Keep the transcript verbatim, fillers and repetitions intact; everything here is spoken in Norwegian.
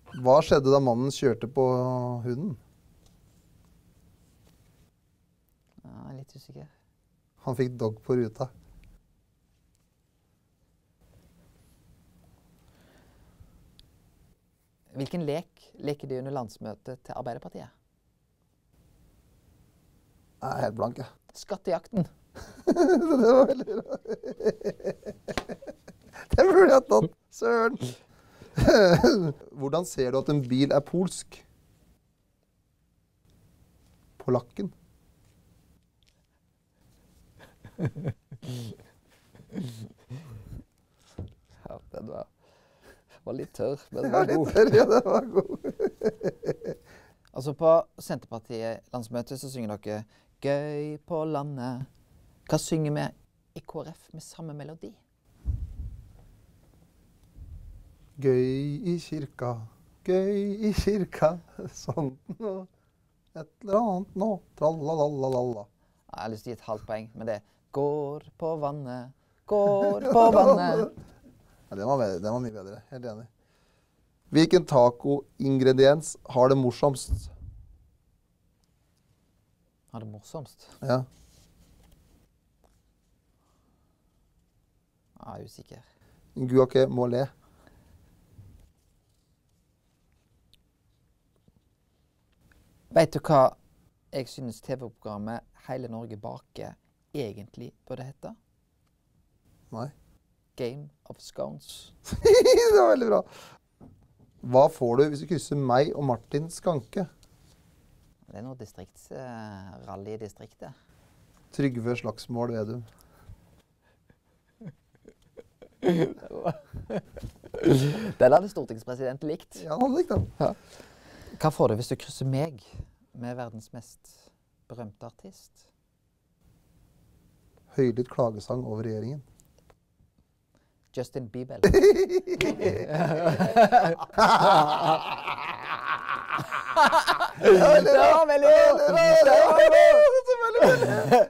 Hva skjedde da mannen kjørte på hunden? Ja, jeg er litt usikker. Han fikk dog på ruta. Hvilken lek leker de under landsmøtet til Arbeiderpartiet? Jeg er helt blank, jeg. Skattejakten. Det var veldig bra. Det burde jeg tatt, søren. Hvordan ser du at en bil er polsk? Polakken. Ja, den var, var litt tørr, men den Ja, var litt god. tørr, ja, det var god. Altså på Senterpartiet-landsmøtet så synger dere «Gøy på landet». Hva synger vi i K R F med samme melodi? Gøy i kirka, gøy i kirka, sånn nå, et eller annet nå, tralalalala. Jeg har lyst til å gi et halvt poeng, men det er «Går på vannet, går på vannet». Ja, den var, bedre, den var mye bedre, helt enig. Hvilken taco-ingrediens har det morsomst? Har det morsomst? Ja. Jeg er usikker. Guake må le. Vet du hva jeg synes T V-programmet Hele Norge baker egentlig burde hete? Nei. Game of Scones. Det var veldig bra. Hva får du hvis du krysser meg og Martin Skanke? Det er noe distriktsrally i distriktet. Trygve Slagsmål Vedum. Den hadde stortingspresidenten likt. Ja, han hadde likt den. Ja. Hva får du hvis du krysser meg med verdens mest berømte artist? Høylytt klagesang over regjeringen. Justin Bieber. Det var veldig bra! Det var veldig bra!